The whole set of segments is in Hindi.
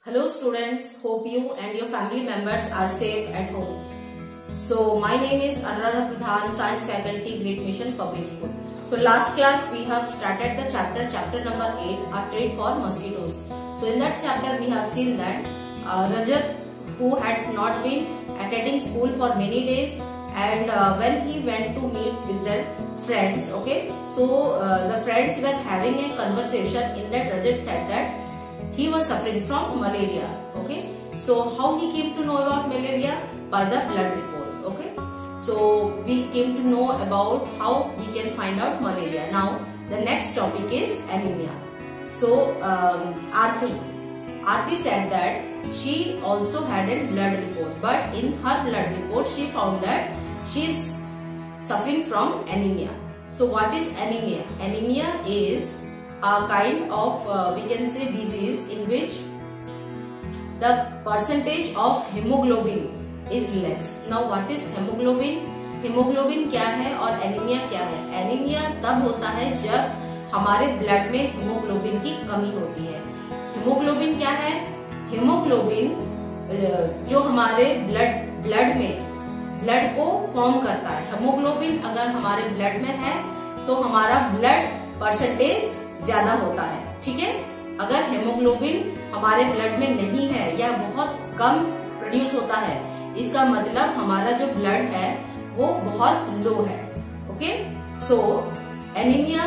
Hello students, hope you and your family members are safe at home. So my name is Anuradha Pradhan, Science Faculty, Great Mission Public School. So last class we have started the chapter number 8, a trade for mosquitoes. So in that chapter we have seen that Rajat, who had not been attending school for many days, and when he went to meet with their friends, okay, so the friends were having a conversation. In that Rajat said that he was suffering from malaria. Okay, so how he came to know about malaria? By the blood report. Okay, so we came to know about how we can find out malaria. Now the next topic is anemia. So Aarti said that she also had a blood report, but in her blood report she found that she is suffering from anemia. So what is anemia? Anemia is a kind of we can say disease in which the percentage of hemoglobin is less. Now what is hemoglobin? Haemoglobin क्या है और एनीमिया क्या है? एनीमिया तब होता है जब हमारे ब्लड में हेमोग्लोबिन की कमी होती है. हेमोग्लोबिन क्या है? हेमोग्लोबिन जो हमारे ब्लड में ब्लड को फॉर्म करता है. हेमोग्लोबिन अगर हमारे ब्लड में है तो हमारा ब्लड परसेंटेज ज्यादा होता है. ठीक है, अगर हेमोग्लोबिन हमारे ब्लड में नहीं है या बहुत कम प्रोड्यूस होता है, इसका मतलब हमारा जो ब्लड है वो बहुत लो है. Okay, so anaemia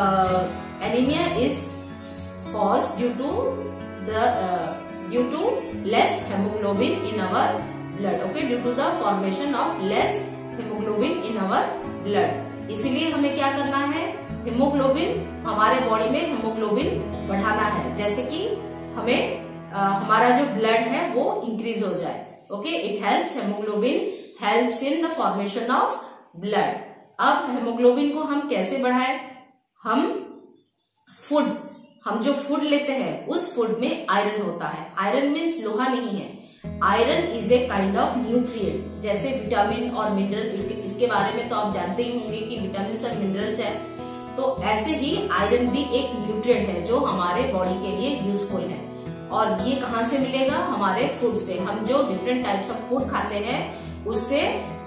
is cause due to less haemoglobin in our blood. Okay, due to the formation of less haemoglobin in our blood. इसीलिए हमें क्या करना है? हेमोग्लोबिन, हमारे बॉडी में हेमोग्लोबिन बढ़ाना है, जैसे कि हमें हमारा जो ब्लड है वो इंक्रीज हो जाए. Okay, it helps, haemoglobin helps in the formation of blood. अब हेमोग्लोबिन को हम कैसे बढ़ाएं? हम जो फूड लेते हैं उस फूड में आयरन होता है. आयरन मीन्स लोहा नहीं है. Iron is a kind of nutrient. जैसे विटामिन और मिनरल, इसके बारे में तो आप जानते ही होंगे कि विटामिन और मिनरल्स है, तो ऐसे ही आयरन भी एक न्यूट्रिएंट है जो हमारे बॉडी के लिए यूजफुल है. और ये कहाँ से मिलेगा? हमारे फूड से. हम जो डिफरेंट टाइप्स ऑफ फूड खाते हैं उससे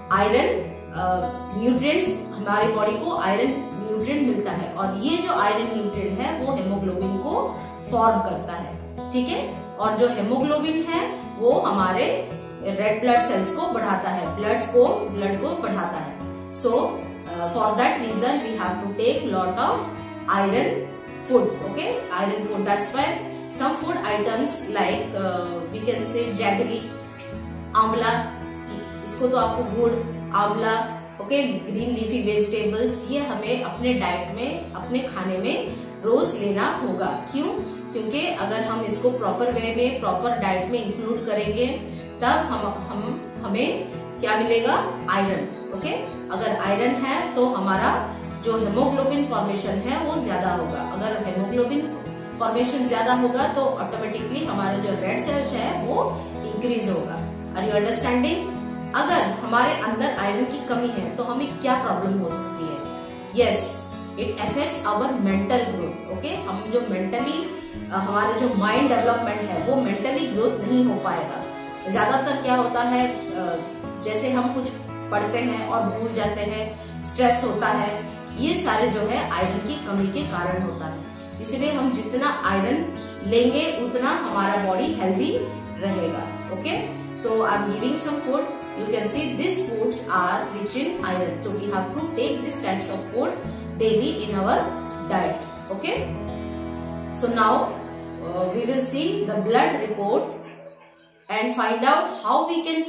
आयरन न्यूट्रिएंट्स, हमारी बॉडी को आयरन न्यूट्रिएंट मिलता है, और ये जो आयरन न्यूट्रिएंट है वो हेमोग्लोबिन को फॉर्म करता है. ठीक है, और जो हेमोग्लोबिन है वो हमारे रेड ब्लड सेल्स को बढ़ाता है, ब्लड को बढ़ाता है. So for that reason we have to take lot of iron food. Okay, iron food. That's why some food items like we can say jaggery, आंवला, इसको तो आपको गुड़, आंवला, ओके, ग्रीन लीफी वेजिटेबल्स, ये हमें अपने डाइट में, अपने खाने में रोज लेना होगा. क्यों? क्योंकि अगर हम इसको प्रॉपर वे में, प्रॉपर डाइट में इंक्लूड करेंगे तब हमें क्या मिलेगा? आयरन. ओके, अगर आयरन है तो हमारा जो हेमोग्लोबिन फॉर्मेशन है वो ज्यादा होगा. अगर हेमोग्लोबिन फॉर्मेशन ज्यादा होगा तो ऑटोमेटिकली हमारा जो रेड सेल्स है वो इंक्रीज होगा. Are you understanding? अगर हमारे अंदर आयरन की कमी है तो हमें क्या प्रॉब्लम हो सकती है? Yes, it affects our mental growth. Okay, हम जो मेंटली, हमारा जो माइंड डेवलपमेंट है वो मेंटली ग्रोथ नहीं हो पाएगा. ज्यादातर क्या होता है, जैसे हम कुछ पढ़ते हैं और भूल जाते हैं, स्ट्रेस होता है, ये सारे जो है आयरन की कमी के कारण होता है. इसलिए हम जितना आयरन लेंगे उतना हमारा बॉडी हेल्दी रहेगा. Okay, so I am giving some food. You can see this foods are rich in iron. So we have to take this types of food daily in our diet. Okay, so now we will see the blood report and find out how we can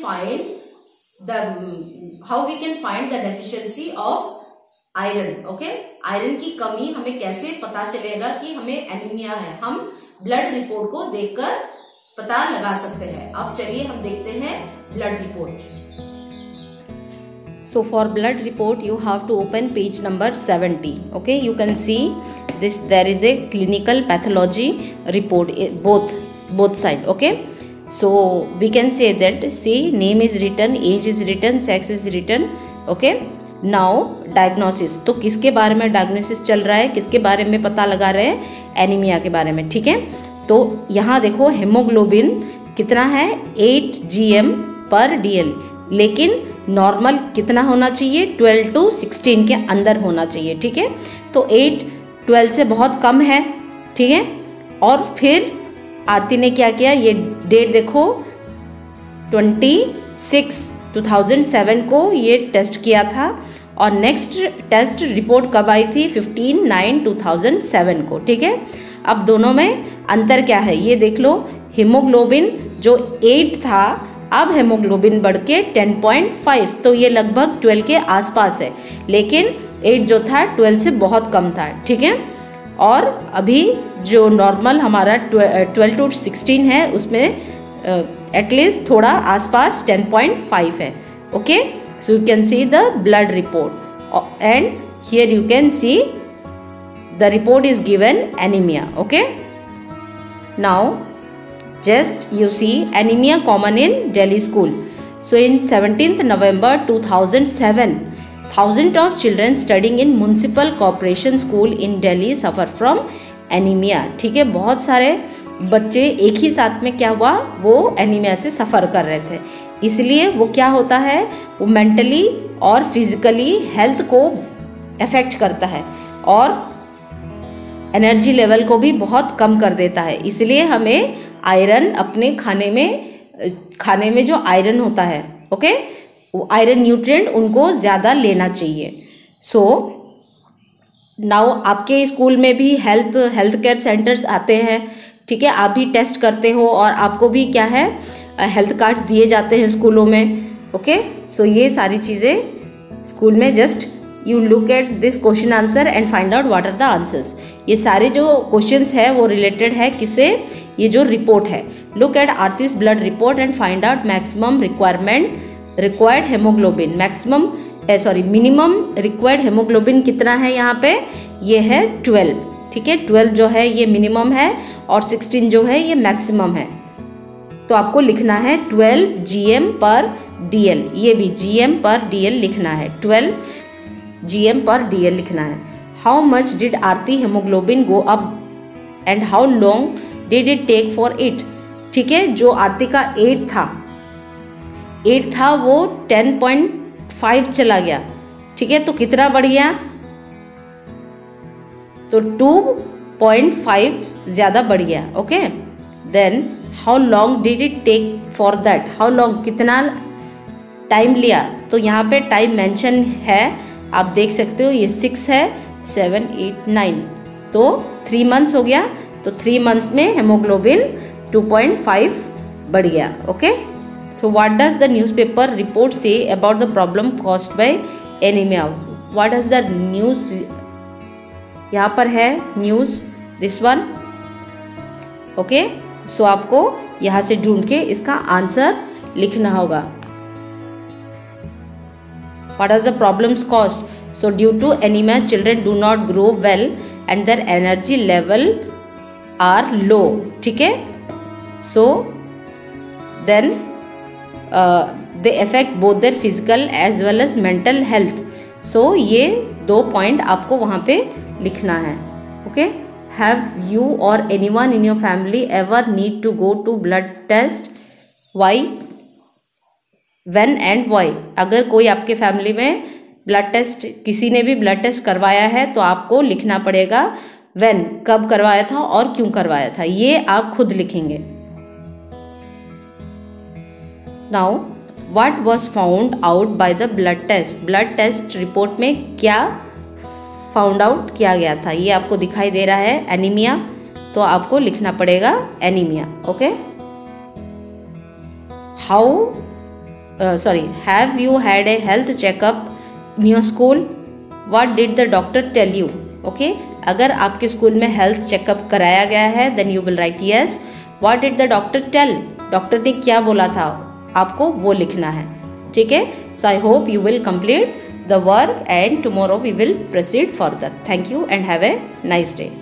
find the deficiency of iron. Okay, iron की कमी हमें कैसे पता चलेगा कि हमें एनीमिया है? हम ब्लड रिपोर्ट को देखकर पता लगा सकते हैं. अब चलिए हम देखते हैं blood report. So for blood report you have to open page number 70. Okay, you can see this, there is a clinical pathology report, both side. Okay, so we can say that, see, name is written, age is written, sex is written. Okay, now diagnosis, तो किसके बारे में डायग्नोसिस चल रहा है, किसके बारे में पता लगा रहे हैं? एनीमिया के बारे में. ठीक है, तो यहाँ देखो हेमोग्लोबिन कितना है 8 GM/dl, लेकिन नॉर्मल कितना होना चाहिए 12 to 16 के अंदर होना चाहिए, ठीक है। तो 8 12 से बहुत कम है, ठीक है। और फिर आरती ने क्या किया, ये डेट देखो 2007 को ये टेस्ट किया था, और नेक्स्ट टेस्ट रिपोर्ट कब आई थी 15/9/2007 को, ठीक है। अब दोनों में अंतर क्या है ये देख लो। हीमोग्लोबिन जो 8 था, अब हेमोग्लोबिन बढ़ के 10.5, तो ये लगभग 12 के आसपास है, लेकिन 8 जो था 12 से बहुत कम था, ठीक है। और अभी जो नॉर्मल हमारा 12 to 16 है, उसमें एटलीस्ट थोड़ा आसपास 10.5 है, okay. So you can see the blood report, and here you can see the report is given anemia, okay. Now just you see anemia common in Delhi school. So in 17th November 2007, thousands of children studying in municipal corporation school in Delhi suffer from anemia, ठीक है। बहुत सारे बच्चे एक ही साथ में क्या हुआ, वो एनीमिया से सफ़र कर रहे थे, इसलिए वो क्या होता है, वो मेंटली और फिजिकली हेल्थ को अफेक्ट करता है और एनर्जी लेवल को भी बहुत कम कर देता है। इसलिए हमें आयरन अपने खाने में जो आयरन होता है, ओके, वो आयरन न्यूट्रिएंट उनको ज़्यादा लेना चाहिए। सो नाउ आपके स्कूल में भी हेल्थ केयर सेंटर्स आते हैं, ठीक है। आप भी टेस्ट करते हो और आपको भी क्या है हेल्थ कार्ड्स दिए जाते हैं स्कूलों में, ओके। सो ये सारी चीज़ें स्कूल में just you look at this question answer and find out what are the answers. ये सारे जो क्वेश्चंस है वो रिलेटेड है किससे, ये जो रिपोर्ट है। Look at Aarti's blood report and find out maximum required haemoglobin, minimum required haemoglobin कितना है यहाँ पे, ये है 12, ठीक है। 12 जो है ये मिनिमम है और 16 जो है ये मैक्सिमम है। तो आपको लिखना है 12 GM/dl, ये भी GM/dl लिखना है, 12 GM/dl लिखना है। How much did Aarti haemoglobin go up and how long did it take for it, ठीक है। जो आरती का 8 था वो 10.5 चला गया, ठीक है। तो कितना बढ़ गया, तो 2.5 ज़्यादा बढ़ गया, okay. Then how long did it take for that, how long कितना टाइम लिया, तो यहाँ पे टाइम मेंशन है, आप देख सकते हो, ये 6 है, 7 8 9, तो 3 मंथ्स हो गया। तो 3 मंथ्स में हेमोग्लोबिन 2.5 बढ़ गया, okay. So what does the newspaper report say about the problem caused by anemia? What does the news, यहाँ पर है news this one, okay. So आपको यहाँ से ढूंढ के इसका आंसर लिखना होगा। What are the problems caused? So due to anemia, children do not grow well and their energy level are low, ठीक है। So then they affect both their physical as well as mental health. So ये 2 पॉइंट आपको वहाँ पे लिखना है, okay. Have you or anyone in your family ever need to go to blood test? Why? When and why? अगर कोई आपके फैमिली में ब्लड टेस्ट, किसी ने भी ब्लड टेस्ट करवाया है, तो आपको लिखना पड़ेगा when, कब करवाया था और क्यों करवाया था, ये आप खुद लिखेंगे। Now, what was found out by the blood test? Blood test report में क्या फाउंड आउट किया गया था, ये आपको दिखाई दे रहा है एनीमिया, तो आपको लिखना पड़ेगा anaemia, okay. Have you had a health checkup in your school? What did the doctor tell you, okay. अगर आपके स्कूल में हेल्थ चेकअप कराया गया है, then you will write yes. What did the doctor tell, doctor ने क्या बोला था, आपको वो लिखना है, ठीक है। So I hope you will complete the work and tomorrow we will proceed further. Thank you and have a nice day.